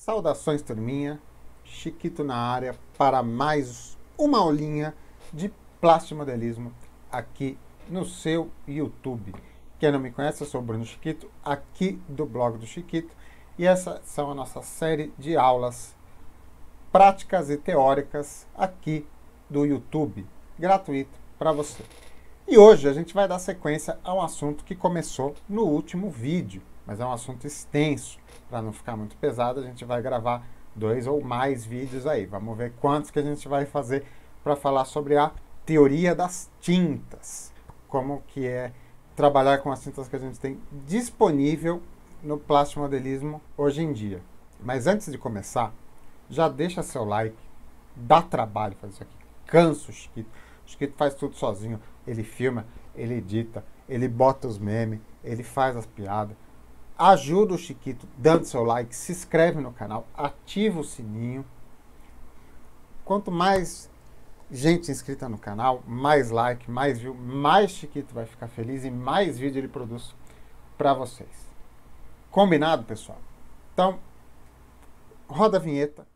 Saudações, turminha. Chiquito na área para mais uma aulinha de plastimodelismo aqui no seu YouTube. Quem não me conhece, eu sou o Bruno Chiquito, aqui do blog do Chiquito, e essa são a nossa série de aulas práticas e teóricas aqui do YouTube, gratuito para você. E hoje a gente vai dar sequência a um assunto que começou no último vídeo, mas é um assunto extenso. Para não ficar muito pesado, a gente vai gravar 2 ou mais vídeos aí. Vamos ver quantos que a gente vai fazer para falar sobre a teoria das tintas. Como que é trabalhar com as tintas que a gente tem disponível no plastimodelismo hoje em dia. Mas antes de começar, já deixa seu like, dá trabalho fazer isso aqui. Cansa o Chiquito. O Chiquito faz tudo sozinho. Ele filma, ele edita, ele bota os memes, ele faz as piadas. Ajuda o Chiquito dando seu like, se inscreve no canal, ativa o sininho. Quanto mais gente inscrita no canal, mais like, mais view, mais Chiquito vai ficar feliz e mais vídeo ele produz para vocês. Combinado, pessoal? Então, roda a vinheta.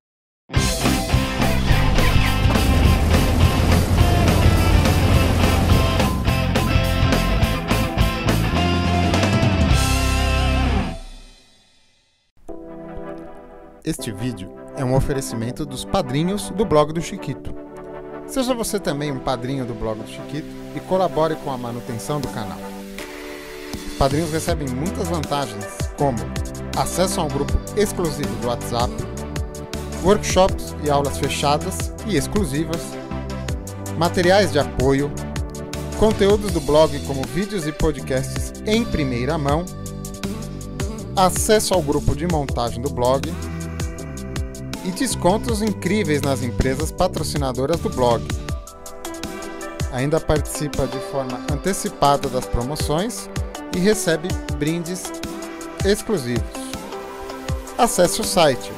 Este vídeo é um oferecimento dos padrinhos do blog do Chiquito. Seja você também um padrinho do blog do Chiquito e colabore com a manutenção do canal. Os padrinhos recebem muitas vantagens, como acesso a um grupo exclusivo do WhatsApp, workshops e aulas fechadas e exclusivas, materiais de apoio, conteúdos do blog como vídeos e podcasts em primeira mão, acesso ao grupo de montagem do blog, e descontos incríveis nas empresas patrocinadoras do blog. Ainda participa de forma antecipada das promoções e recebe brindes exclusivos. Acesse o site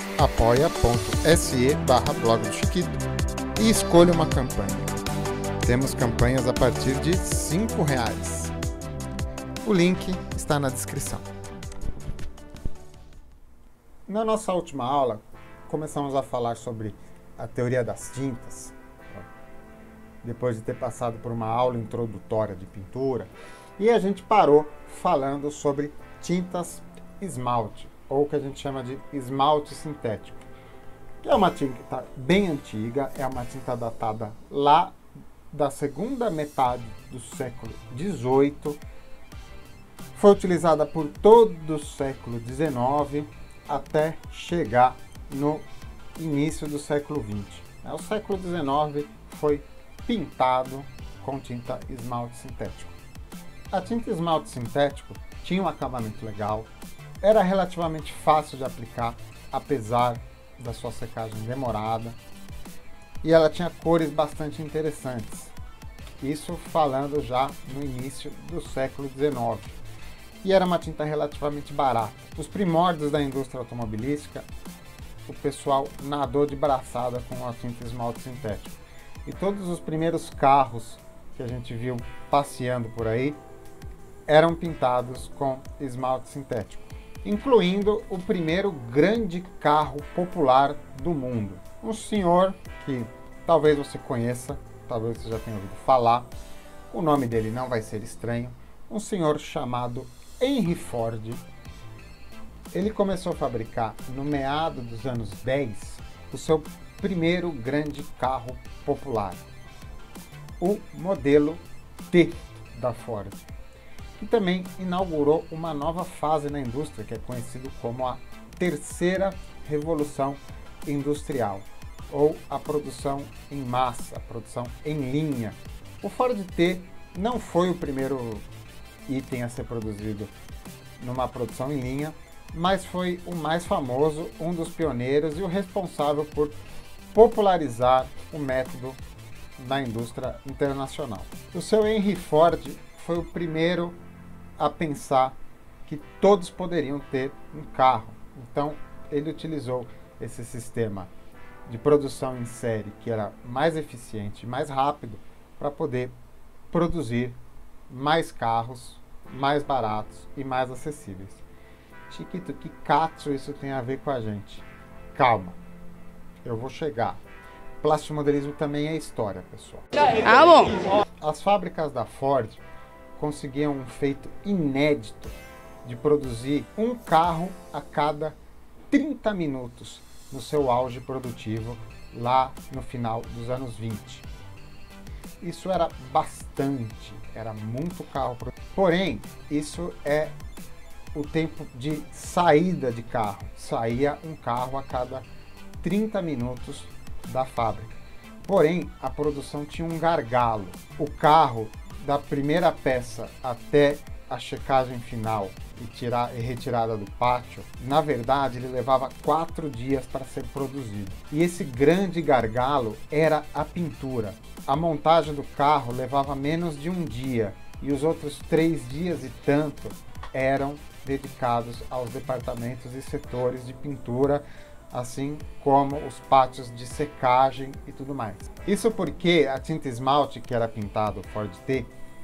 apoia.se/blog do Chiquito e escolha uma campanha. Temos campanhas a partir de R$5. O link está na descrição. Na nossa última aula, começamos a falar sobre a teoria das tintas, depois de ter passado por uma aula introdutória de pintura, e a gente parou falando sobre tintas esmalte, ou o que a gente chama de esmalte sintético, que é uma tinta bem antiga, é uma tinta datada lá da segunda metade do século XVIII, foi utilizada por todo o século XIX até chegar no início do século XX. O século XIX foi pintado com tinta esmalte sintético. A tinta esmalte sintético tinha um acabamento legal, era relativamente fácil de aplicar, apesar da sua secagem demorada, e ela tinha cores bastante interessantes. Isso falando já no início do século XIX. E era uma tinta relativamente barata. Os primórdios da indústria automobilística, o pessoal nadou de braçada com a tinta esmalte sintético. E todos os primeiros carros que a gente viu passeando por aí eram pintados com esmalte sintético, incluindo o primeiro grande carro popular do mundo. Um senhor que talvez você conheça, talvez você já tenha ouvido falar, o nome dele não vai ser estranho, um senhor chamado Henry Ford. Ele começou a fabricar, no meado dos anos 10, o seu primeiro grande carro popular, o modelo T da Ford, que também inaugurou uma nova fase na indústria, que é conhecido como a terceira revolução industrial, ou a produção em massa, a produção em linha. O Ford T não foi o primeiro item a ser produzido numa produção em linha, mas foi o mais famoso, um dos pioneiros e o responsável por popularizar o método na indústria internacional. O seu Henry Ford foi o primeiro a pensar que todos poderiam ter um carro. Então, ele utilizou esse sistema de produção em série, que era mais eficiente e mais rápido, para poder produzir mais carros, mais baratos e mais acessíveis. Chiquito, que katsu isso tem a ver com a gente? Calma, eu vou chegar. Plastimodelismo também é história, pessoal. Ah, bom. As fábricas da Ford conseguiam um feito inédito de produzir um carro a cada 30 minutos no seu auge produtivo lá no final dos anos 20. Isso era bastante, era muito carro. Porém, isso é o tempo de saída de carro. Saía um carro a cada 30 minutos da fábrica. Porém, a produção tinha um gargalo. O carro, da primeira peça até a checagem final e retirada do pátio, na verdade ele levava 4 dias para ser produzido. E esse grande gargalo era a pintura. A montagem do carro levava menos de um dia e os outros 3 dias e tanto eram dedicados aos departamentos e setores de pintura, assim como os pátios de secagem e tudo mais. Isso porque a tinta esmalte que era pintado Ford T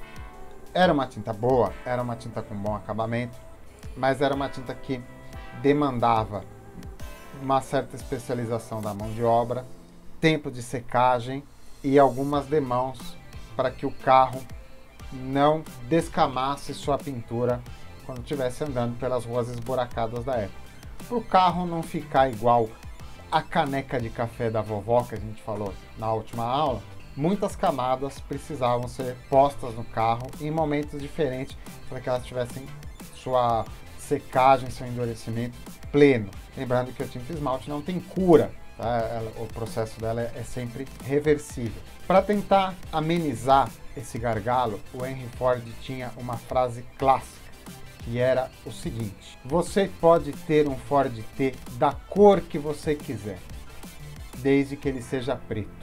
era uma tinta boa, era uma tinta com bom acabamento, mas era uma tinta que demandava uma certa especialização da mão de obra, tempo de secagem e algumas demãos para que o carro não descamasse sua pintura quando estivesse andando pelas ruas esburacadas da época. Para o carro não ficar igual a caneca de café da vovó que a gente falou na última aula, muitas camadas precisavam ser postas no carro em momentos diferentes para que elas tivessem sua secagem, seu endurecimento pleno. Lembrando que a tinta esmalte não tem cura, tá? O processo dela é sempre reversível. Para tentar amenizar esse gargalo, o Henry Ford tinha uma frase clássica, que era o seguinte: você pode ter um Ford T da cor que você quiser, desde que ele seja preto.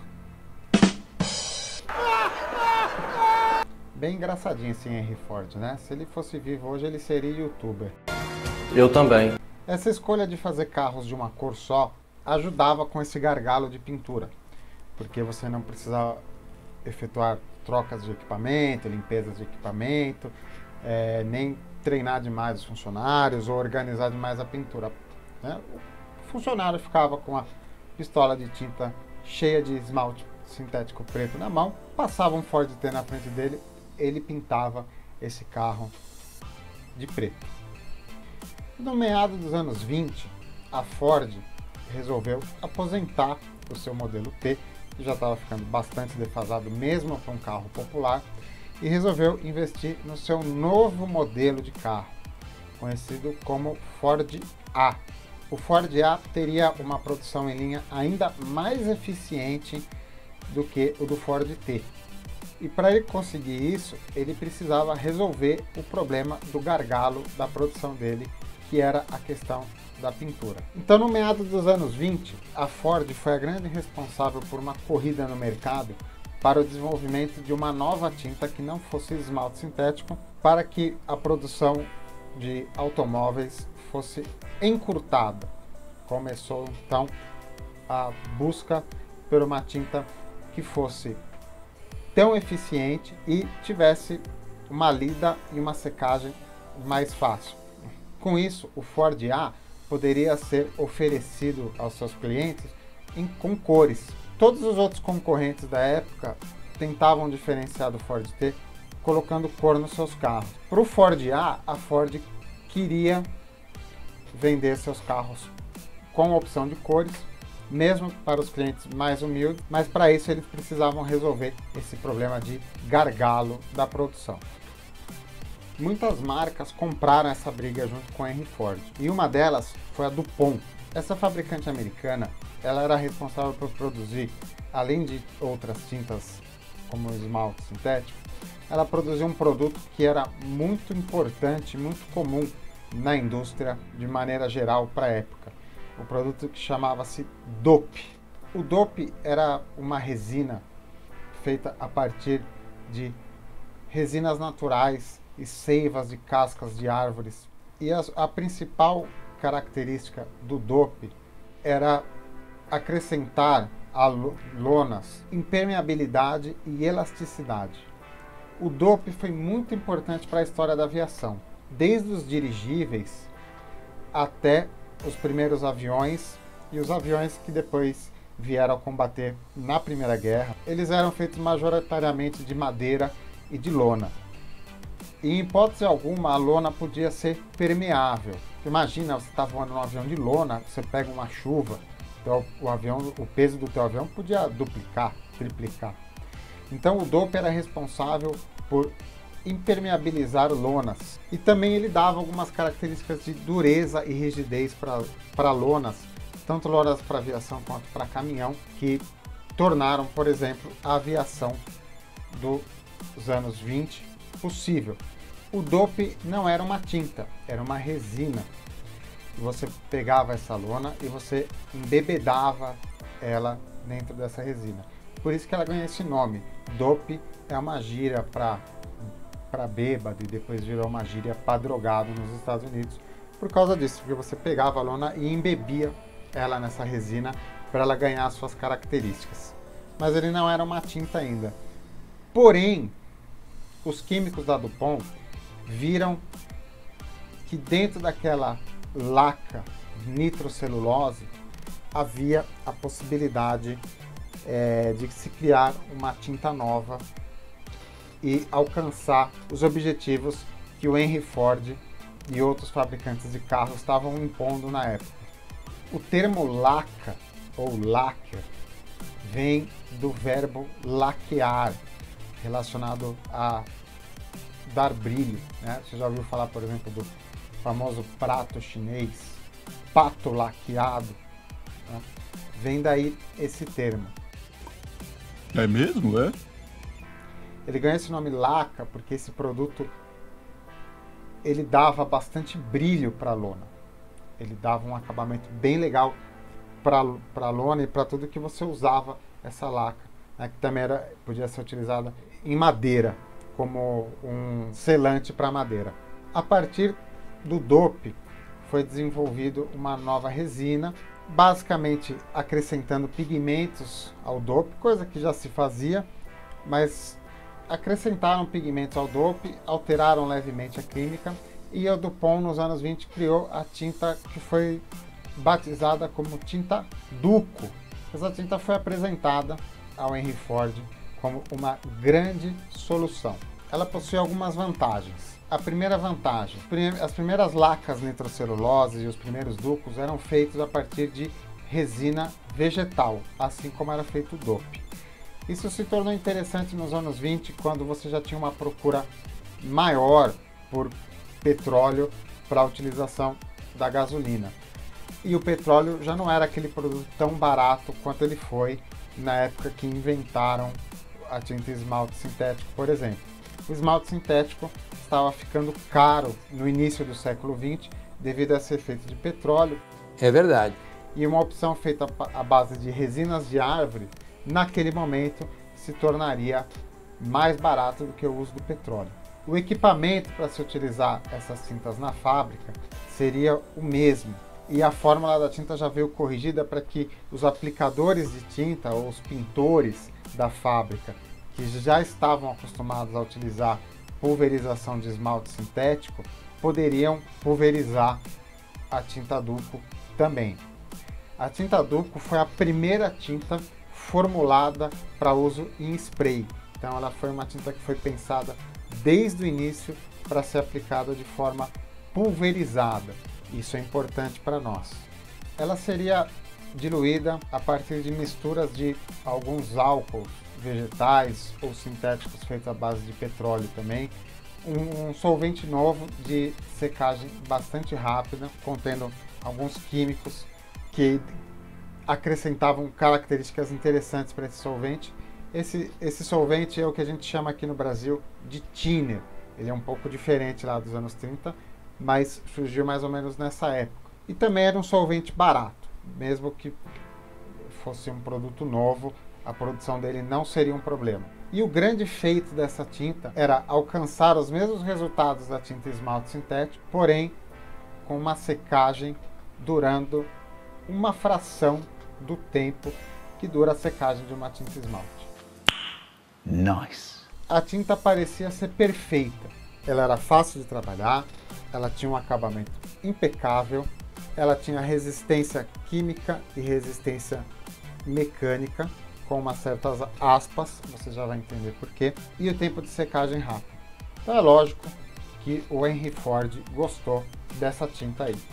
Bem engraçadinho esse Henry Ford, né? Se ele fosse vivo hoje, ele seria youtuber. Eu também. Essa escolha de fazer carros de uma cor só ajudava com esse gargalo de pintura, porque você não precisava efetuar trocas de equipamento, limpezas de equipamento, nem treinar demais os funcionários ou organizar demais a pintura, né? O funcionário ficava com a pistola de tinta cheia de esmalte sintético preto na mão, passava um Ford T na frente dele, ele pintava esse carro de preto. No meado dos anos 20, a Ford resolveu aposentar o seu modelo T, que já estava ficando bastante defasado mesmo para um carro popular, e resolveu investir no seu novo modelo de carro, conhecido como Ford A. O Ford A teria uma produção em linha ainda mais eficiente do que o do Ford T. E para ele conseguir isso, ele precisava resolver o problema do gargalo da produção dele, que era a questão da pintura. Então, no meado dos anos 20, a Ford foi a grande responsável por uma corrida no mercado para o desenvolvimento de uma nova tinta que não fosse esmalte sintético, para que a produção de automóveis fosse encurtada. Começou então a busca por uma tinta que fosse tão eficiente e tivesse uma lida e uma secagem mais fácil. Com isso, o Ford A poderia ser oferecido aos seus clientes com cores. Todos os outros concorrentes da época tentavam diferenciar do Ford T colocando cor nos seus carros. Para o Ford A Ford queria vender seus carros com a opção de cores, mesmo para os clientes mais humildes, mas para isso eles precisavam resolver esse problema de gargalo da produção. Muitas marcas compraram essa briga junto com a Henry Ford, e uma delas foi a DuPont. Essa fabricante americana, ela era responsável por produzir, além de outras tintas como o esmalte sintético, ela produziu um produto que era muito importante, muito comum na indústria de maneira geral para a época. O produto que chamava-se DOP. O DOP era uma resina feita a partir de resinas naturais e seivas de cascas de árvores. E a principal característica do DOP era acrescentar a lonas impermeabilidade e elasticidade. O DOP foi muito importante para a história da aviação. Desde os dirigíveis até os primeiros aviões e os aviões que depois vieram a combater na Primeira Guerra. Eles eram feitos majoritariamente de madeira e de lona. E em hipótese alguma a lona podia ser permeável. Imagina, você está voando num avião de lona, você pega uma chuva, então o peso do teu avião podia duplicar, triplicar. Então o dope era responsável por impermeabilizar lonas. E também ele dava algumas características de dureza e rigidez para lonas, tanto lonas para aviação quanto para caminhão, que tornaram, por exemplo, a aviação dos anos 20 possível. O dope não era uma tinta, era uma resina. Você pegava essa lona e você embebedava ela dentro dessa resina. Por isso que ela ganha esse nome. Dope é uma gíria para bêbado e depois virou uma gíria para drogado nos Estados Unidos. Por causa disso, porque você pegava a lona e embebia ela nessa resina para ela ganhar as suas características. Mas ele não era uma tinta ainda. Porém, os químicos da DuPont viram que dentro daquela laca nitrocelulose havia a possibilidade de se criar uma tinta nova e alcançar os objetivos que o Henry Ford e outros fabricantes de carros estavam impondo na época. O termo laca ou lacquer vem do verbo laquear, relacionado a dar brilho, né? Você já ouviu falar, por exemplo, do famoso prato chinês, pato laqueado, né? Vem daí esse termo. É mesmo, é? Ele ganha esse nome laca porque esse produto ele dava bastante brilho para a lona. Ele dava um acabamento bem legal para a lona e para tudo que você usava essa laca, né? Que também podia ser utilizada em madeira, como um selante para madeira. A partir do dope foi desenvolvido uma nova resina, basicamente acrescentando pigmentos ao dope, coisa que já se fazia, mas acrescentaram pigmentos ao dope, alteraram levemente a química, e a DuPont nos anos 20 criou a tinta que foi batizada como tinta Duco. Essa tinta foi apresentada ao Henry Ford como uma grande solução. Ela possui algumas vantagens. A primeira vantagem, as primeiras lacas nitrocelulose e os primeiros ducos eram feitos a partir de resina vegetal, assim como era feito o dope. Isso se tornou interessante nos anos 20, quando você já tinha uma procura maior por petróleo para a utilização da gasolina. E o petróleo já não era aquele produto tão barato quanto ele foi na época que inventaram a tinta esmalte sintético, por exemplo. O esmalte sintético estava ficando caro no início do século XX devido a ser feito de petróleo. É verdade. E uma opção feita à base de resinas de árvore, naquele momento, se tornaria mais barato do que o uso do petróleo. O equipamento para se utilizar essas tintas na fábrica seria o mesmo. E a fórmula da tinta já veio corrigida para que os aplicadores de tinta, ou os pintores da fábrica, que já estavam acostumados a utilizar pulverização de esmalte sintético, poderiam pulverizar a tinta Duco também. A tinta Duco foi a primeira tinta formulada para uso em spray. Então ela foi uma tinta que foi pensada desde o início para ser aplicada de forma pulverizada. Isso é importante para nós. Ela seria diluída a partir de misturas de alguns álcools vegetais ou sintéticos feitos à base de petróleo também. Um solvente novo de secagem bastante rápida, contendo alguns químicos que acrescentavam características interessantes para esse solvente. Esse solvente é o que a gente chama aqui no Brasil de thinner. Ele é um pouco diferente lá dos anos 30, mas surgiu mais ou menos nessa época. E também era um solvente barato, mesmo que fosse um produto novo, a produção dele não seria um problema. E o grande feito dessa tinta era alcançar os mesmos resultados da tinta esmalte sintético, porém com uma secagem durando uma fração do tempo que dura a secagem de uma tinta esmalte. Nice. A tinta parecia ser perfeita. Ela era fácil de trabalhar, ela tinha um acabamento impecável ela tinha resistência química e resistência mecânica, com umas certas aspas, você já vai entender por quê, e o tempo de secagem rápido. Então é lógico que o Henry Ford gostou dessa tinta aí.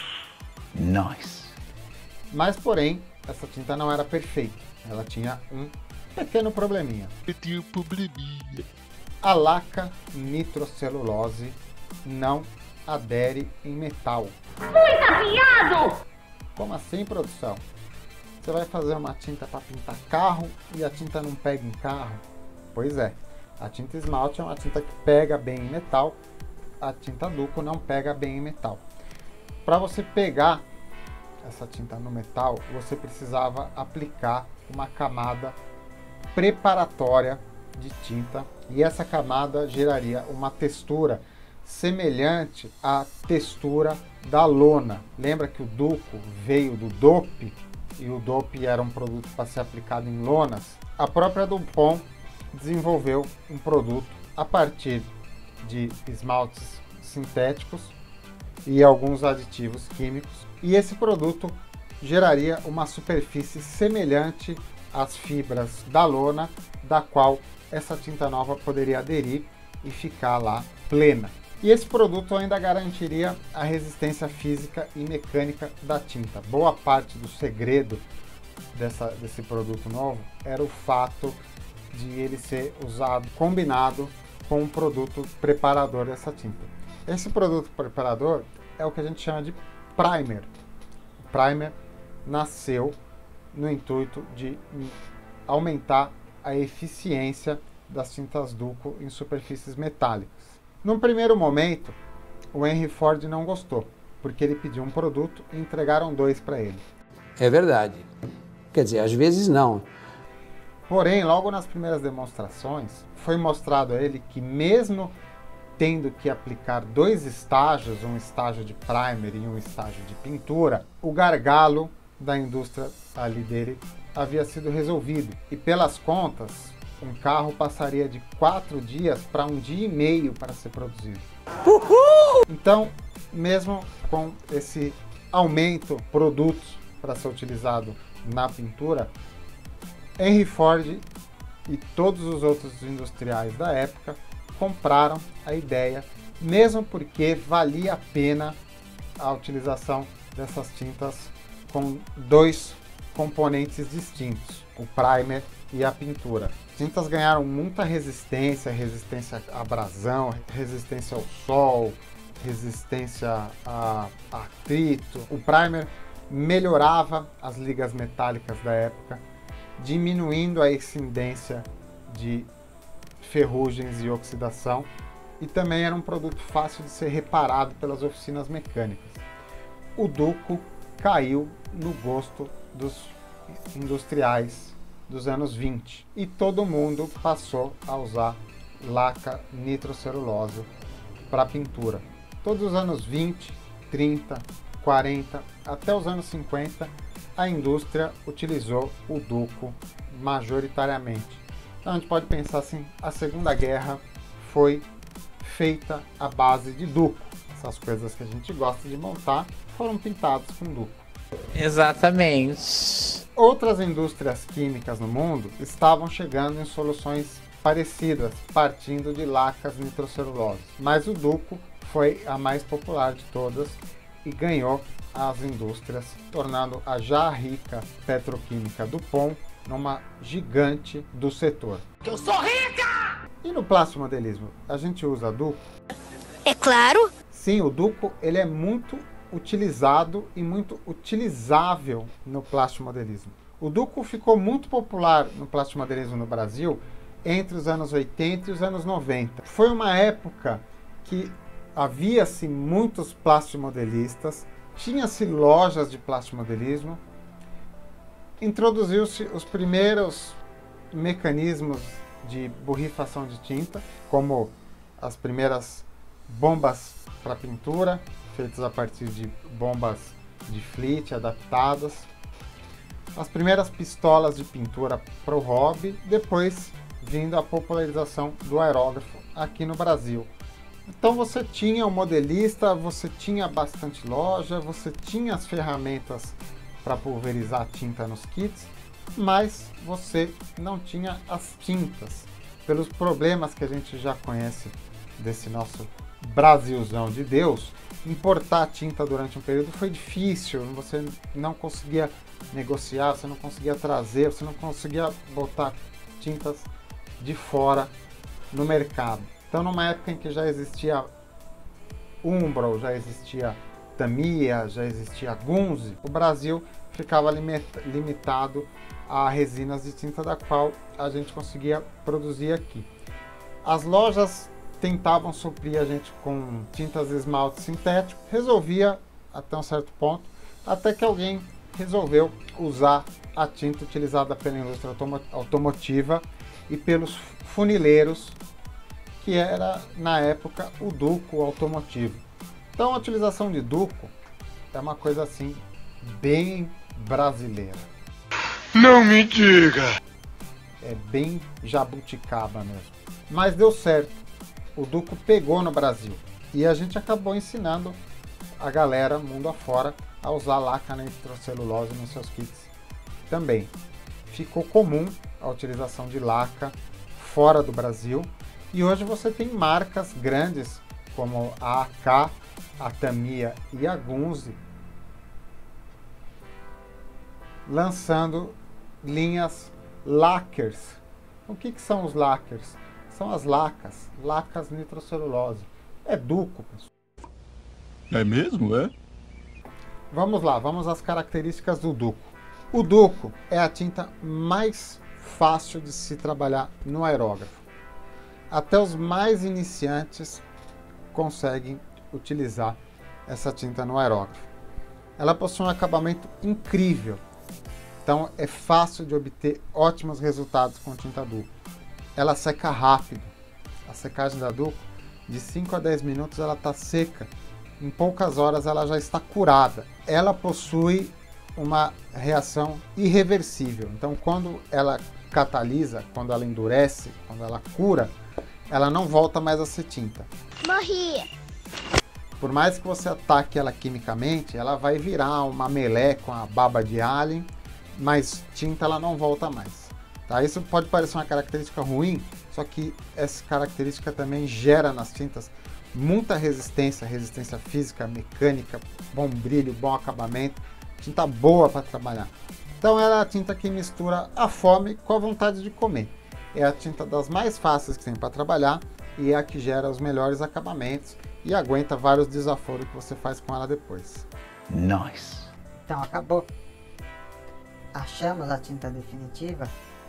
Nice. Mas, porém, essa tinta não era perfeita. Ela tinha um pequeno probleminha. Pequeno probleminha. A laca nitrocelulose não adere em metal. Muito afiado! Como assim, produção? Você vai fazer uma tinta para pintar carro e a tinta não pega em carro? Pois é, a tinta esmalte é uma tinta que pega bem em metal, a tinta Duco não pega bem em metal. Para você pegar essa tinta no metal, você precisava aplicar uma camada preparatória de tinta, e essa camada geraria uma textura semelhante à textura da lona. Lembra que o Duco veio do DOP, e o DOP era um produto para ser aplicado em lonas? A própria Dupont desenvolveu um produto a partir de esmaltes sintéticos e alguns aditivos químicos, e esse produto geraria uma superfície semelhante às fibras da lona, da qual essa tinta nova poderia aderir e ficar lá plena. E esse produto ainda garantiria a resistência física e mecânica da tinta. Boa parte do segredo desse produto novo era o fato de ele ser usado, combinado com um produto preparador dessa tinta. Esse produto preparador é o que a gente chama de primer. O primer nasceu no intuito de aumentar a eficiência das tintas Duco em superfícies metálicas. Num primeiro momento, o Henry Ford não gostou, porque ele pediu um produto e entregaram 2 para ele. É verdade. Quer dizer, às vezes não. Porém, logo nas primeiras demonstrações, foi mostrado a ele que mesmo tendo que aplicar 2 estágios, um estágio de primer e um estágio de pintura, o gargalo da indústria ali dele havia sido resolvido. E pelas contas, um carro passaria de 4 dias para 1 dia e meio para ser produzido. Uhul! Então, mesmo com esse aumento de produtos para ser utilizado na pintura, Henry Ford e todos os outros industriais da época compraram a ideia, mesmo porque valia a pena a utilização dessas tintas com 2 componentes distintos, o primer e a pintura. As tintas ganharam muita resistência, resistência à abrasão, resistência ao sol, resistência a atrito. O primer melhorava as ligas metálicas da época, diminuindo a incidência de ferrugens e oxidação, e também era um produto fácil de ser reparado pelas oficinas mecânicas. O Duco caiu no gosto dos industriais dos anos 20 e todo mundo passou a usar laca nitrocelulose para pintura. Todos os anos 20, 30, 40, até os anos 50, a indústria utilizou o Duco majoritariamente. Então a gente pode pensar assim, a Segunda Guerra foi feita à base de Duco. Essas coisas que a gente gosta de montar foram pintadas com Duco. Exatamente. Outras indústrias químicas no mundo estavam chegando em soluções parecidas, partindo de lacas nitrocelulose. Mas o Duco foi a mais popular de todas e ganhou as indústrias, tornando a já rica petroquímica Dupont numa gigante do setor. Eu sou rica! E no plastimodelismo, a gente usa Duco? É claro! Sim, o Duco ele é muito utilizado e muito utilizável no plastimodelismo. O Duco ficou muito popular no plastimodelismo no Brasil entre os anos 80 e os anos 90. Foi uma época que havia-se muitos plastimodelistas, tinha-se lojas de plastimodelismo, introduziu-se os primeiros mecanismos de borrifação de tinta, como as primeiras bombas para pintura, feitas a partir de bombas de Fleet adaptadas, as primeiras pistolas de pintura para o hobby, depois vindo a popularização do aerógrafo aqui no Brasil. Então você tinha o modelista, você tinha bastante loja, você tinha as ferramentas para pulverizar tinta nos kits, mas você não tinha as tintas. Pelos problemas que a gente já conhece desse nosso Brasilzão de Deus, importar tinta durante um período foi difícil, você não conseguia negociar, você não conseguia trazer, você não conseguia botar tintas de fora no mercado. Então, numa época em que já existia Umbro, já existia Tamiya, já existia Gunze, o Brasil ficava limitado a resinas de tinta da qual a gente conseguia produzir aqui. As lojas tentavam suprir a gente com tintas de esmalte sintético, resolvia até um certo ponto, até que alguém resolveu usar a tinta utilizada pela indústria automotiva e pelos funileiros, que era na época o duco automotivo. Então a utilização de duco é uma coisa assim bem brasileira. Não me diga! É bem jabuticaba mesmo. Mas deu certo. O duco pegou no Brasil e a gente acabou ensinando a galera mundo afora a usar laca nitrocelulose nos seus kits também. Ficou comum a utilização de laca fora do Brasil e hoje você tem marcas grandes como a AK, a Tamiya e a Gunze lançando linhas lacquers. O que são os lacquers? São as lacas nitrocelulose. É duco, pessoal. É mesmo, é? Vamos lá, vamos às características do duco. O duco é a tinta mais fácil de se trabalhar no aerógrafo. Até os mais iniciantes conseguem utilizar essa tinta no aerógrafo. Ela possui um acabamento incrível, então é fácil de obter ótimos resultados com tinta duco. Ela seca rápido. A secagem da duco, de 5 a 10 minutos ela está seca. Em poucas horas ela já está curada. Ela possui uma reação irreversível. Então quando ela catalisa, quando ela endurece, quando ela cura, ela não volta mais a ser tinta. Morri. Por mais que você ataque ela quimicamente, ela vai virar uma melé com a baba de alien, mas tinta ela não volta mais. Tá? Isso pode parecer uma característica ruim, só que essa característica também gera nas tintas muita resistência, resistência física, mecânica, bom brilho, bom acabamento, tinta boa para trabalhar. Então ela é a tinta que mistura a fome com a vontade de comer. É a tinta das mais fáceis que tem para trabalhar e é a que gera os melhores acabamentos e aguenta vários desaforos que você faz com ela depois. Nice. Então acabou. Achamos a tinta definitiva?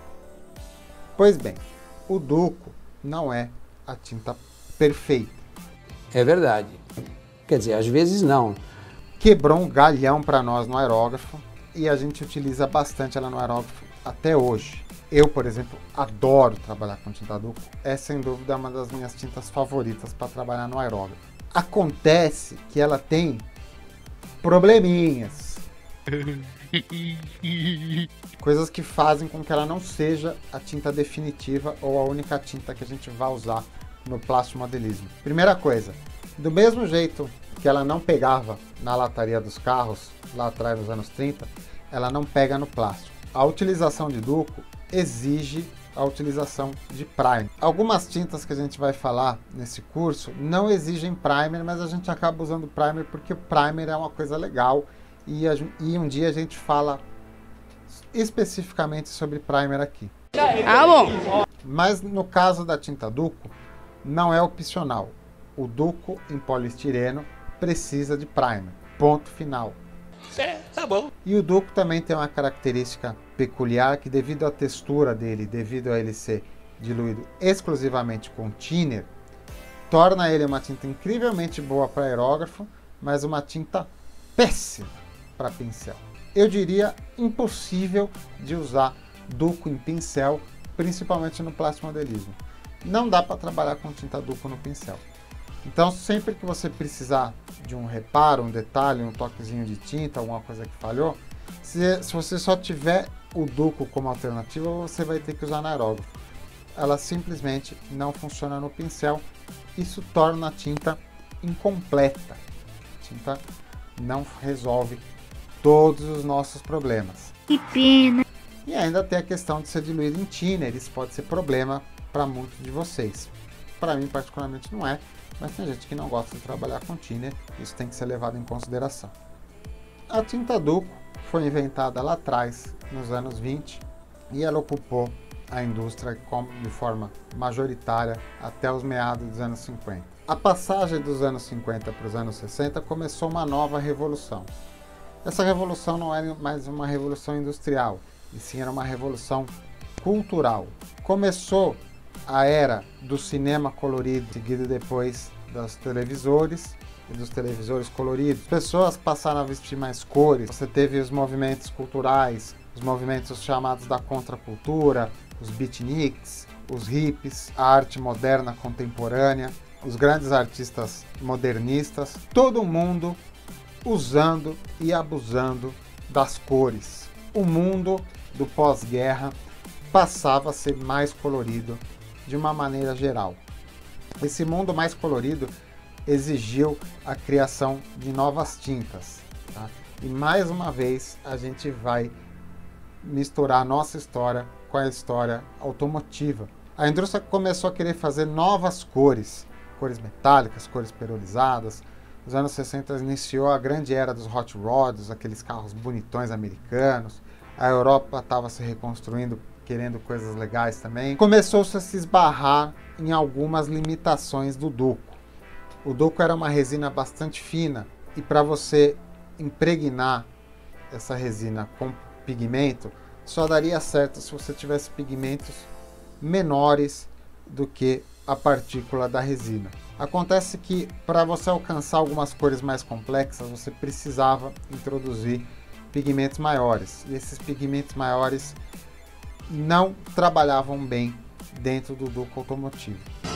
Pois bem, o duco não é a tinta perfeita. É verdade. Quer dizer, às vezes não. Quebrou um galhão para nós no aerógrafo e a gente utiliza bastante ela no aerógrafo até hoje. Eu, por exemplo, adoro trabalhar com tinta duco. É sem dúvida uma das minhas tintas favoritas para trabalhar no aerógrafo. Acontece que ela tem probleminhas. Coisas que fazem com que ela não seja a tinta definitiva ou a única tinta que a gente vai usar no plastimodelismo. Primeira coisa, do mesmo jeito que ela não pegava na lataria dos carros, lá atrás nos anos 30, ela não pega no plástico. A utilização de duco exige a utilização de primer. Algumas tintas que a gente vai falar nesse curso não exigem primer, mas a gente acaba usando primer porque o primer é uma coisa legal e um dia a gente fala especificamente sobre primer aqui. Ah, bom. Mas no caso da tinta duco, não é opcional. O duco em poliestireno precisa de primer. Ponto final. Tá bom. E o duco também tem uma característica peculiar que, devido à textura dele, devido a ele ser diluído exclusivamente com thinner, torna ele uma tinta incrivelmente boa para aerógrafo, mas uma tinta péssima para pincel. Eu diria impossível de usar duco em pincel, principalmente no plastimodelismo. Não dá para trabalhar com tinta duco no pincel. Então, sempre que você precisar de um reparo, um detalhe, um toquezinho de tinta, alguma coisa que falhou, se você só tiver o duco como alternativa, você vai ter que usar na aerógrafo. Ela simplesmente não funciona no pincel isso torna a tinta incompleta. A tinta não resolve todos os nossos problemas. Que pena. E ainda tem a questão de ser diluído em thinner, isso pode ser problema para muitos de vocês. Para mim, particularmente, não é, mas tem gente que não gosta de trabalhar com thinner, isso tem que ser levado em consideração. A tinta Duco foi inventada lá atrás, nos anos 20, e ela ocupou a indústria de forma majoritária até os meados dos anos 50. A passagem dos anos 50 para os anos 60 começou uma nova revolução. Essa revolução não era mais uma revolução industrial, e sim era uma revolução cultural. Começou a era do cinema colorido, seguido depois dos televisores e dos televisores coloridos. As pessoas passaram a vestir mais cores, você teve os movimentos culturais, os movimentos chamados da contracultura, os beatniks, os hippies, a arte moderna contemporânea, os grandes artistas modernistas, todo mundo usando e abusando das cores. O mundo do pós-guerra passava a ser mais colorido de uma maneira geral. Esse mundo mais colorido exigiu a criação de novas tintas, tá? E mais uma vez a gente vai misturar a nossa história com a história automotiva. A indústria começou a querer fazer novas cores, cores metálicas, cores perolizadas. Nos anos 60 iniciou a grande era dos hot rods, aqueles carros bonitões americanos. A Europa estava se reconstruindo, querendo coisas legais também. Começou-se a se esbarrar em algumas limitações do Duco. O Duco era uma resina bastante fina e para você impregnar essa resina com pigmento, só daria certo se você tivesse pigmentos menores do que a partícula da resina. Acontece que para você alcançar algumas cores mais complexas, você precisava introduzir pigmentos maiores. E esses pigmentos maiores não trabalhavam bem dentro do Duco automotivo.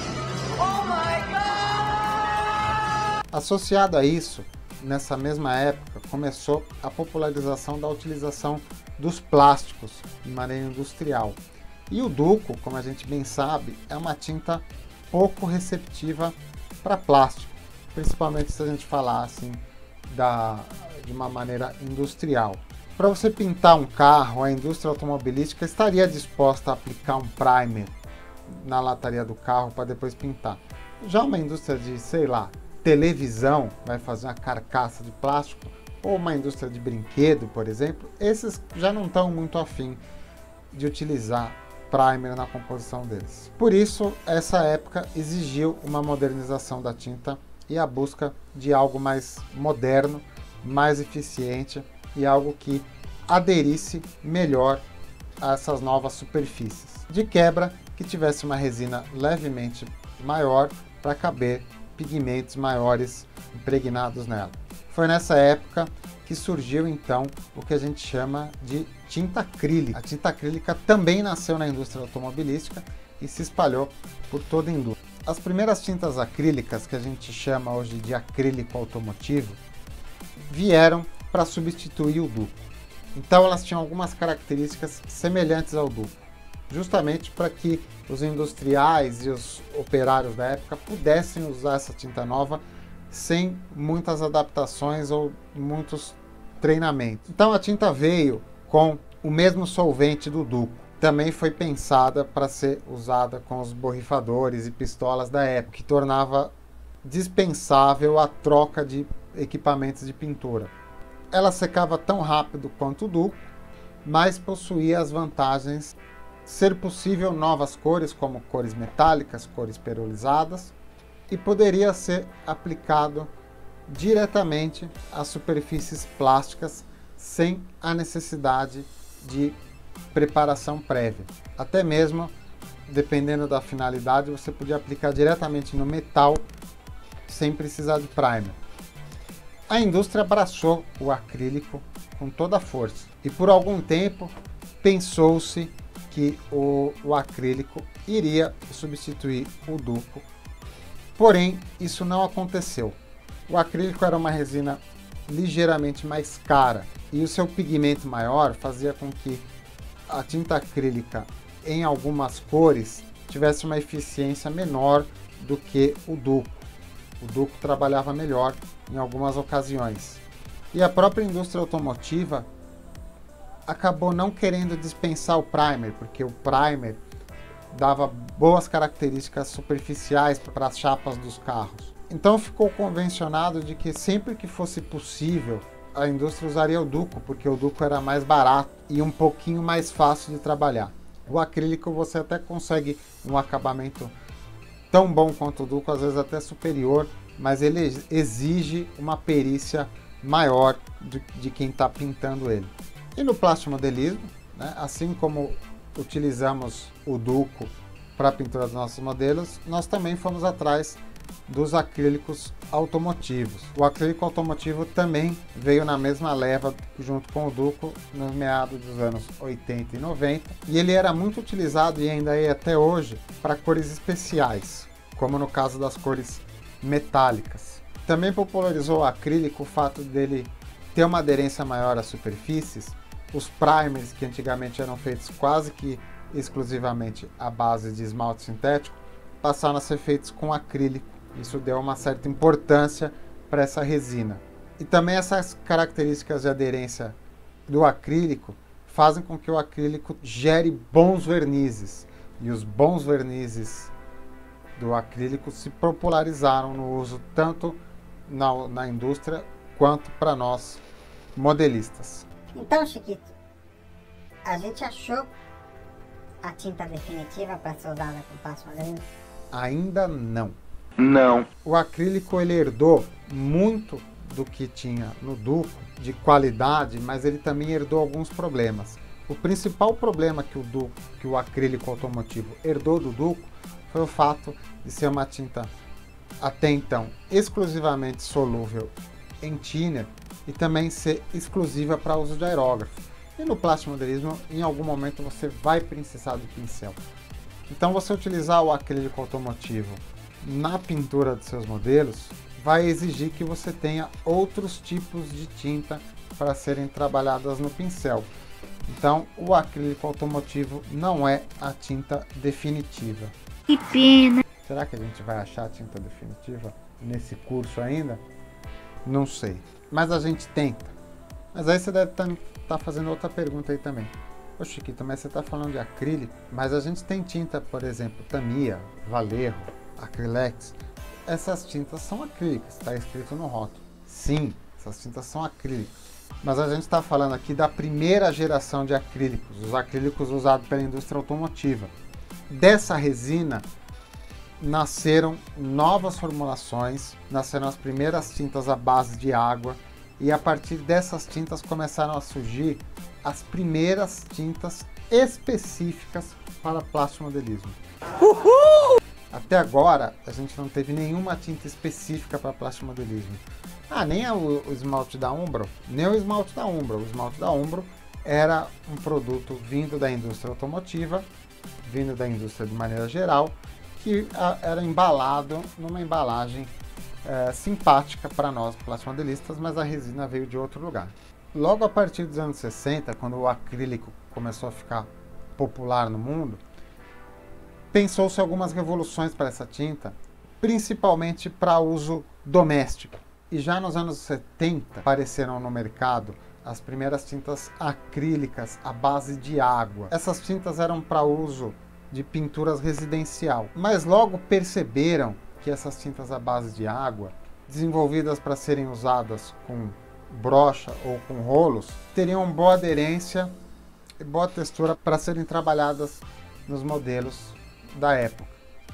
Associado a isso, nessa mesma época, começou a popularização da utilização dos plásticos de maneira industrial. E o Duco, como a gente bem sabe, é uma tinta pouco receptiva para plástico, principalmente se a gente falar assim de uma maneira industrial. Para você pintar um carro, a indústria automobilística estaria disposta a aplicar um primer na lataria do carro para depois pintar. Já uma indústria de, sei lá, televisão vai fazer uma carcaça de plástico, ou uma indústria de brinquedo, por exemplo, esses já não estão muito afim de utilizar primer na composição deles. Por isso, essa época exigiu uma modernização da tinta e a busca de algo mais moderno, mais eficiente e algo que aderisse melhor a essas novas superfícies. De quebra, que tivesse uma resina levemente maior para caber pigmentos maiores impregnados nela. Foi nessa época que surgiu então o que a gente chama de tinta acrílica. A tinta acrílica também nasceu na indústria automobilística e se espalhou por toda a indústria. As primeiras tintas acrílicas, que a gente chama hoje de acrílico automotivo, vieram para substituir o Duco. Então elas tinham algumas características semelhantes ao Duco, justamente para que os industriais e os operários da época pudessem usar essa tinta nova sem muitas adaptações ou muitos treinamentos. Então a tinta veio com o mesmo solvente do Duco. Também foi pensada para ser usada com os borrifadores e pistolas da época, que tornava dispensável a troca de equipamentos de pintura. Ela secava tão rápido quanto o Duco, mas possuía as vantagens de ser possível novas cores, como cores metálicas, cores perolizadas, e poderia ser aplicado diretamente às superfícies plásticas sem a necessidade de preparação prévia. Até mesmo, dependendo da finalidade, você podia aplicar diretamente no metal sem precisar de primer. A indústria abraçou o acrílico com toda a força e por algum tempo pensou-se que o acrílico iria substituir o Duco. Porém, isso não aconteceu. O acrílico era uma resina ligeiramente mais cara e o seu pigmento maior fazia com que a tinta acrílica em algumas cores tivesse uma eficiência menor do que o duco. O duco trabalhava melhor em algumas ocasiões. E a própria indústria automotiva acabou não querendo dispensar o primer, porque o primer dava boas características superficiais para as chapas dos carros. Então ficou convencionado de que sempre que fosse possível, a indústria usaria o duco, porque o duco era mais barato e um pouquinho mais fácil de trabalhar. O acrílico você até consegue um acabamento tão bom quanto o duco, às vezes até superior, mas ele exige uma perícia maior de quem está pintando ele. E no plastimodelismo, né, assim como utilizamos o duco para a pintura dos nossos modelos, nós também fomos atrás dos acrílicos automotivos. O acrílico automotivo também veio na mesma leva junto com o duco nos meados dos anos 80 e 90, e ele era muito utilizado e ainda é até hoje para cores especiais, como no caso das cores metálicas. Também popularizou o acrílico o fato dele ter uma aderência maior às superfícies. Os primers, que antigamente eram feitos quase que exclusivamente à base de esmalte sintético, passaram a ser feitos com acrílico. Isso deu uma certa importância para essa resina. E também essas características de aderência do acrílico fazem com que o acrílico gere bons vernizes. E os bons vernizes do acrílico se popularizaram no uso tanto na indústria quanto para nós modelistas. Então, Chiquito, a gente achou a tinta definitiva para ser usada com plastimodelismo? Ainda não. Não. O acrílico ele herdou muito do que tinha no duco, de qualidade, mas ele também herdou alguns problemas. O principal problema que o acrílico automotivo herdou do duco foi o fato de ser uma tinta até então exclusivamente solúvel em thinner e também ser exclusiva para uso de aerógrafo. E no plastimodelismo, em algum momento você vai precisar do pincel. Então você utilizar o acrílico automotivo na pintura dos seus modelos vai exigir que você tenha outros tipos de tinta para serem trabalhadas no pincel. Então o acrílico automotivo não é a tinta definitiva. Que pena. Será que a gente vai achar a tinta definitiva nesse curso ainda? Não sei. Mas a gente tenta. Mas aí você deve estar fazendo outra pergunta aí também. Ô Chiquito, mas você está falando de acrílico, mas a gente tem tinta, por exemplo, Tamiya, Vallejo, Acrylex. Essas tintas são acrílicas, está escrito no rótulo. Sim, essas tintas são acrílicas. Mas a gente está falando aqui da primeira geração de acrílicos, os acrílicos usados pela indústria automotiva. Dessa resina nasceram novas formulações, nasceram as primeiras tintas à base de água, e a partir dessas tintas começaram a surgir as primeiras tintas específicas para plastimodelismo. Uhul! Até agora a gente não teve nenhuma tinta específica para plastimodelismo. Nem o esmalte da Umbro, nem o esmalte da Umbro. O esmalte da Umbro era um produto vindo da indústria automotiva, vindo da indústria de maneira geral, que era embalado numa embalagem simpática para nós plastimodelistas, mas a resina veio de outro lugar. Logo a partir dos anos 60, quando o acrílico começou a ficar popular no mundo, pensou-se algumas revoluções para essa tinta, principalmente para uso doméstico. E já nos anos 70 apareceram no mercado as primeiras tintas acrílicas à base de água. Essas tintas eram para uso de pinturas residencial, mas logo perceberam que essas tintas à base de água, desenvolvidas para serem usadas com brocha ou com rolos, teriam boa aderência e boa textura para serem trabalhadas nos modelos da época.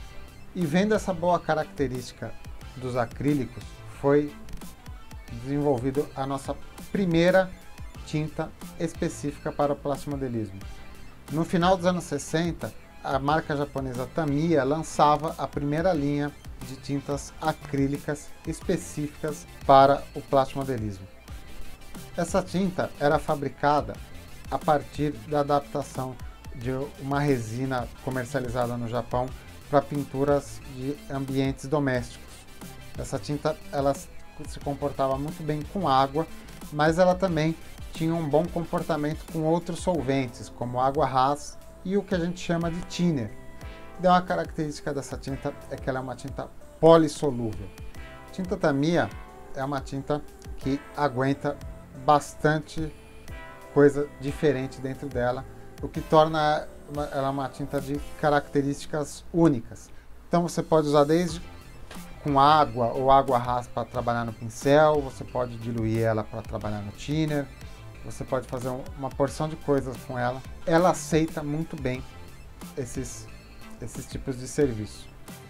E vendo essa boa característica dos acrílicos, foi desenvolvido a nossa primeira tinta específica para o plastimodelismo. No final dos anos 60, a marca japonesa Tamiya lançava a primeira linha de tintas acrílicas específicas para o plastimodelismo. Essa tinta era fabricada a partir da adaptação de uma resina comercializada no Japão para pinturas de ambientes domésticos. Essa tinta ela se comportava muito bem com água, mas ela também tinha um bom comportamento com outros solventes, como água ras e o que a gente chama de thinner. Então, uma característica dessa tinta é que ela é uma tinta polissolúvel. Tinta Tamiya é uma tinta que aguenta bastante coisa diferente dentro dela, o que torna ela uma tinta de características únicas. Então você pode usar desde com água ou água rasa para trabalhar no pincel, você pode diluir ela para trabalhar no thinner, você pode fazer uma porção de coisas com ela. Ela aceita muito bem esses tipos de serviço.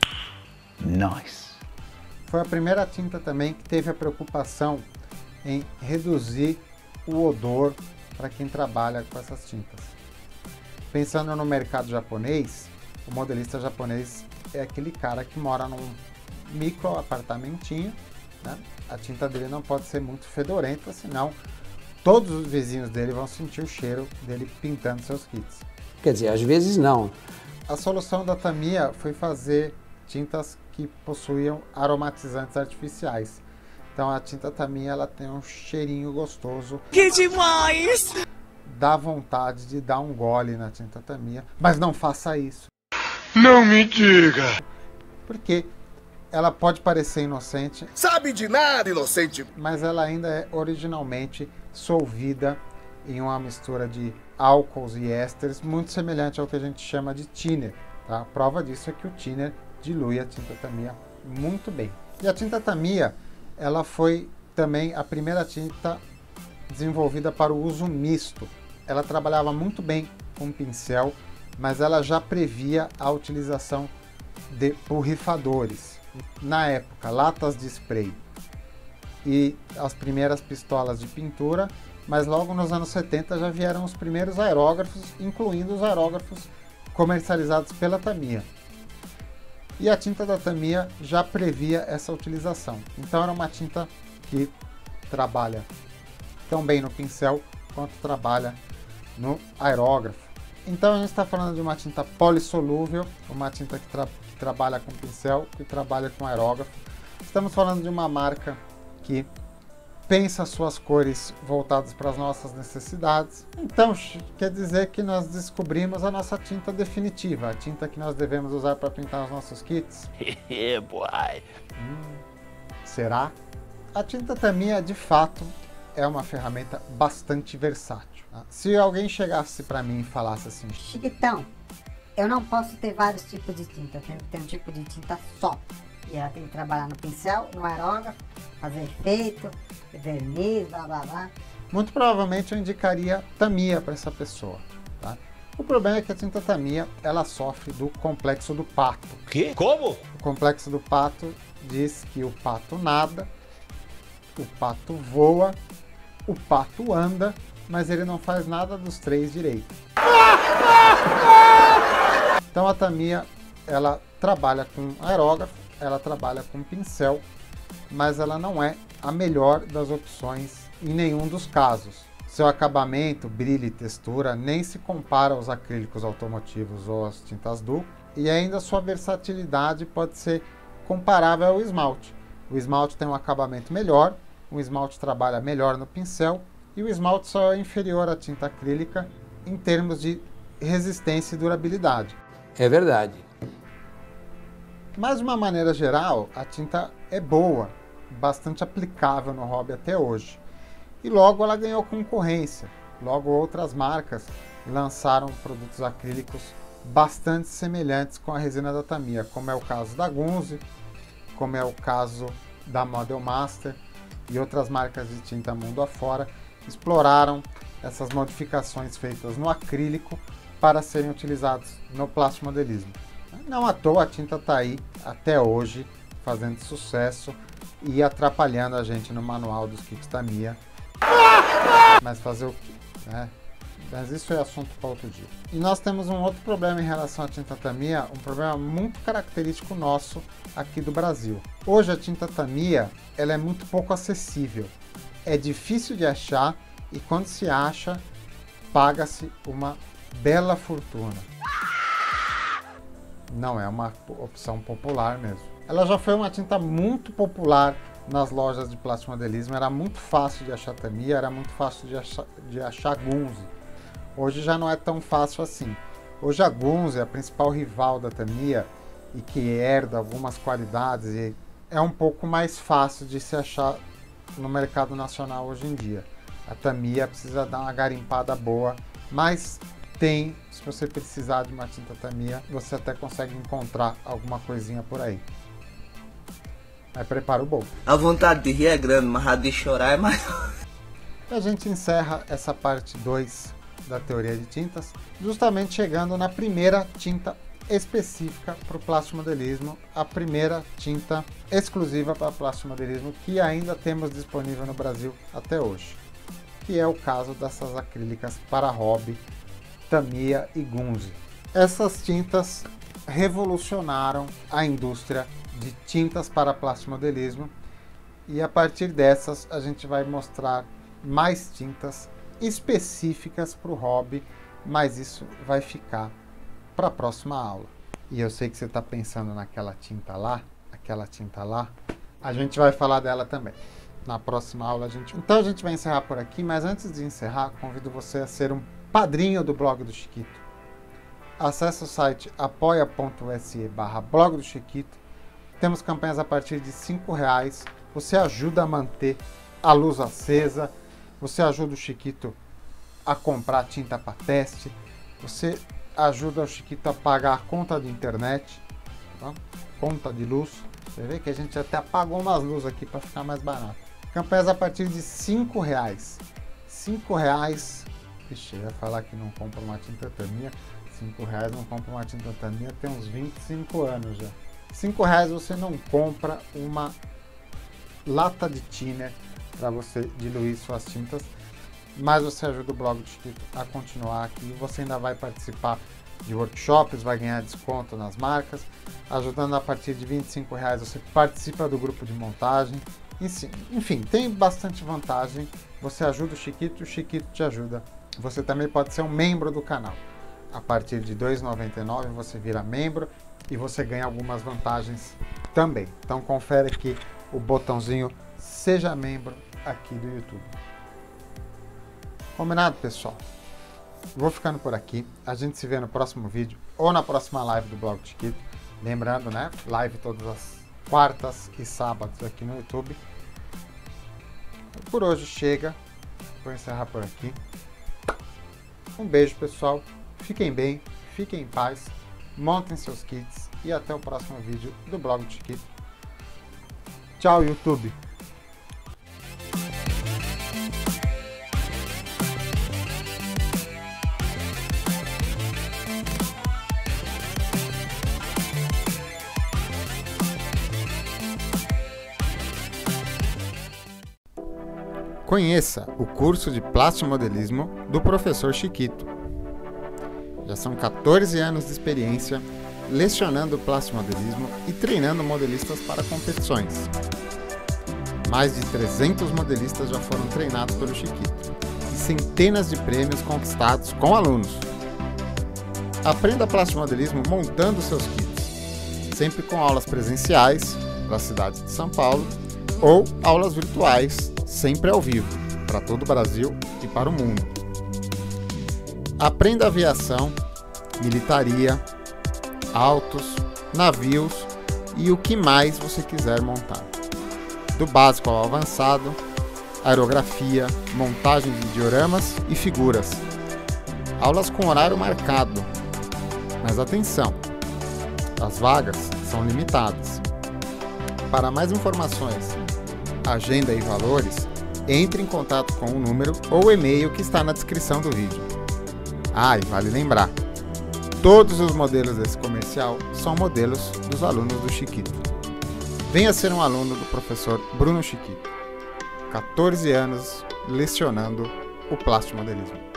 Nice. Foi a primeira tinta também que teve a preocupação em reduzir o odor para quem trabalha com essas tintas. Pensando no mercado japonês, o modelista japonês é aquele cara que mora num micro apartamentinho, né? A tinta dele não pode ser muito fedorenta, senão todos os vizinhos dele vão sentir o cheiro dele pintando seus kits. Quer dizer, às vezes não. A solução da Tamiya foi fazer tintas que possuíam aromatizantes artificiais. Então a tinta Tamiya ela tem um cheirinho gostoso. Que demais! Dá vontade de dar um gole na tinta Tamiya, mas não faça isso. Não me diga! Porque ela pode parecer inocente. Sabe de nada, inocente! Mas ela ainda é originalmente solvida em uma mistura de álcools e ésteres, muito semelhante ao que a gente chama de thinner. Tá? A prova disso é que o thinner dilui a tinta Tamiya muito bem. E a tinta Tamiya, ela foi também a primeira tinta desenvolvida para o uso misto. Ela trabalhava muito bem com pincel, mas ela já previa a utilização de borrifadores. Na época, latas de spray e as primeiras pistolas de pintura, mas logo nos anos 70 já vieram os primeiros aerógrafos, incluindo os aerógrafos comercializados pela Tamiya. E a tinta da Tamiya já previa essa utilização. Então era uma tinta que trabalha tão bem no pincel quanto trabalha no aerógrafo. Então a gente está falando de uma tinta polissolúvel, uma tinta que trabalha com pincel, que trabalha com aerógrafo. Estamos falando de uma marca que pensa suas cores voltadas para as nossas necessidades. Então quer dizer que nós descobrimos a nossa tinta definitiva, a tinta que nós devemos usar para pintar os nossos kits. Será? A tinta Tamiya de fato é uma ferramenta bastante versátil. Tá? Se alguém chegasse para mim e falasse assim: Chiquitão, eu não posso ter vários tipos de tinta, eu tenho que ter um tipo de tinta só. E ela tem que trabalhar no pincel, no aerógrafo, fazer efeito, verniz, blá blá blá. Muito provavelmente eu indicaria Tamiya para essa pessoa. Tá? O problema é que a tinta Tamiya ela sofre do complexo do pato. Que? Como? O complexo do pato diz que o pato nada, o pato voa, o pato anda, mas ele não faz nada dos três direito. Então a Tamiya ela trabalha com aerógrafo, ela trabalha com pincel, mas ela não é a melhor das opções em nenhum dos casos. Seu acabamento, brilho e textura nem se compara aos acrílicos automotivos ou às tintas duo, e ainda sua versatilidade pode ser comparável ao esmalte. O esmalte tem um acabamento melhor, o esmalte trabalha melhor no pincel e o esmalte só é inferior à tinta acrílica em termos de resistência e durabilidade. É verdade. Mas de uma maneira geral, a tinta é boa, bastante aplicável no hobby até hoje. E logo ela ganhou concorrência. Logo outras marcas lançaram produtos acrílicos bastante semelhantes com a resina da Tamiya, como é o caso da Gunze, como é o caso da Model Master e outras marcas de tinta mundo afora, exploraram essas modificações feitas no acrílico para serem utilizados no plástico modelismo. Não à toa a tinta está aí até hoje fazendo sucesso e atrapalhando a gente no manual dos kits Tamiya. Mas fazer o quê? Né? Mas isso é assunto para outro dia. E nós temos um outro problema em relação à tinta Tamiya, um problema muito característico nosso aqui do Brasil. Hoje a tinta Tamiya ela é muito pouco acessível. É difícil de achar e quando se acha, paga-se uma bela fortuna. Não é uma opção popular mesmo. Ela já foi uma tinta muito popular nas lojas de plástico modelismo, era muito fácil de achar Tamiya, era muito fácil de achar Gunze. Hoje já não é tão fácil assim. Hoje a Gunze é a principal rival da Tamiya e que herda algumas qualidades e é um pouco mais fácil de se achar no mercado nacional hoje em dia. A Tamiya precisa dar uma garimpada boa, mas tem, se você precisar de uma tinta Tamiya, você até consegue encontrar alguma coisinha por aí. Aí prepara o bolso. A vontade de rir é grande, mas a de chorar é maior. E a gente encerra essa parte 2 da teoria de tintas, justamente chegando na primeira tinta específica para o plastimodelismo, a primeira tinta exclusiva para plastimodelismo que ainda temos disponível no Brasil até hoje, que é o caso dessas acrílicas para hobby, Tamiya e Gunze. Essas tintas revolucionaram a indústria de tintas para plastimodelismo e a partir dessas a gente vai mostrar mais tintas específicas para o hobby, mas isso vai ficar para a próxima aula. E eu sei que você está pensando naquela tinta lá, a gente vai falar dela também. Na próxima aula Então a gente vai encerrar por aqui, mas antes de encerrar, convido você a ser um padrinho do Blog do Chiquito. Acesse o site apoia.se/blog do Chiquito. Temos campanhas a partir de R$5. Você ajuda a manter a luz acesa, você ajuda o Chiquito a comprar tinta para teste, você ajuda o Chiquito a pagar a conta de internet, tá? Conta de luz. Você vê que a gente até apagou umas luzes aqui para ficar mais barato. Campanhas a partir de R$5. R$5. Ixi, eu ia falar que não compra uma tinta Tamiya. R$5 não compra uma tinta Tamiya, tem uns 25 anos já. R$5 você não compra uma lata de thinner para você diluir suas tintas, mas você ajuda o Blog do Chiquito a continuar aqui. Você ainda vai participar de workshops, vai ganhar desconto nas marcas. Ajudando a partir de R$25 você participa do grupo de montagem. Enfim, tem bastante vantagem. Você ajuda o Chiquito te ajuda. Você também pode ser um membro do canal. A partir de R$ 2,99 você vira membro e você ganha algumas vantagens também. Então confere aqui o botãozinho Seja Membro aqui do YouTube. Combinado, pessoal? Vou ficando por aqui. A gente se vê no próximo vídeo ou na próxima live do Blog do Chiquito. Lembrando, né? Live todas as quartas e sábados aqui no YouTube. Por hoje chega. Vou encerrar por aqui. Um beijo, pessoal. Fiquem bem, fiquem em paz. Montem seus kits e até o próximo vídeo do Blog do Chiquito. Tchau, YouTube! Conheça o curso de plastimodelismo do professor Chiquito. Já são 14 anos de experiência lecionando plastimodelismo e treinando modelistas para competições. Mais de 300 modelistas já foram treinados pelo Chiquito e centenas de prêmios conquistados com alunos. Aprenda plastimodelismo montando seus kits, sempre com aulas presenciais para a cidade de São Paulo ou aulas virtuais, sempre ao vivo, para todo o Brasil e para o mundo. Aprenda aviação, militaria, autos, navios e o que mais você quiser montar. Do básico ao avançado, aerografia, montagem de dioramas e figuras. Aulas com horário marcado. Mas atenção, as vagas são limitadas. Para mais informações, agenda e valores, entre em contato com o número ou e-mail que está na descrição do vídeo. Ah, e vale lembrar, todos os modelos desse comercial são modelos dos alunos do Chiquito. Venha ser um aluno do professor Bruno Chiquito. 14 anos lecionando o plastimodelismo.